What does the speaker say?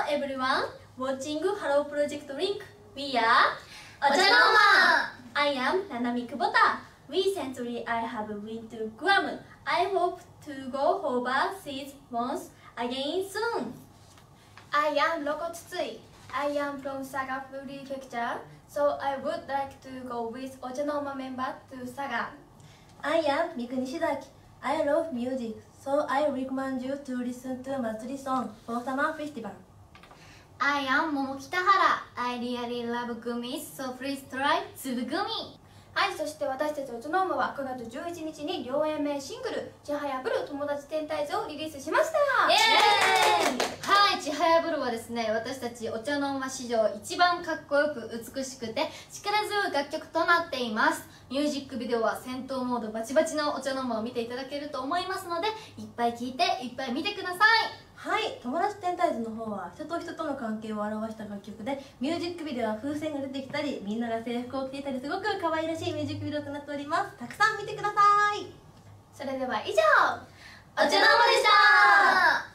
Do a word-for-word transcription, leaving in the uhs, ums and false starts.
everyone watching Hello Project Link. We are Ochanoma. I am Nanami Kubota. Recently I have been to Guam. I hope to go overseas once again soon. I am Roko Tsutsui. I am from Saga Prefecture, so I would like to go with Ochanoma member to Saga. I am Miku Nishizaki. I love music, so I recommend you to listen to Matsuri song for summer festival. I am Momo Kitahara. I really love gummies, so please try Tsubugumi. はい、そして私たちオチョノーマはくがつじゅういちにちに両 エムエー シングル「ちはやぶる友達天体図」をリリースしました。 イエーイ。はい、ちはやぶるはですね、私たちお茶の間史上一番かっこよく美しくて力強い楽曲となっています。ミュージックビデオは戦闘モードバチバチのお茶の間を見ていただけると思いますので、いっぱい聴いていっぱい見てください。 はい、友達天体図の方は人と人との関係を表した楽曲で、ミュージックビデオは風船が出てきたりみんなが制服を着ていたりすごく可愛らしいミュージックビデオとなっております。たくさん見てください。 それでは以上、 お茶の間でした。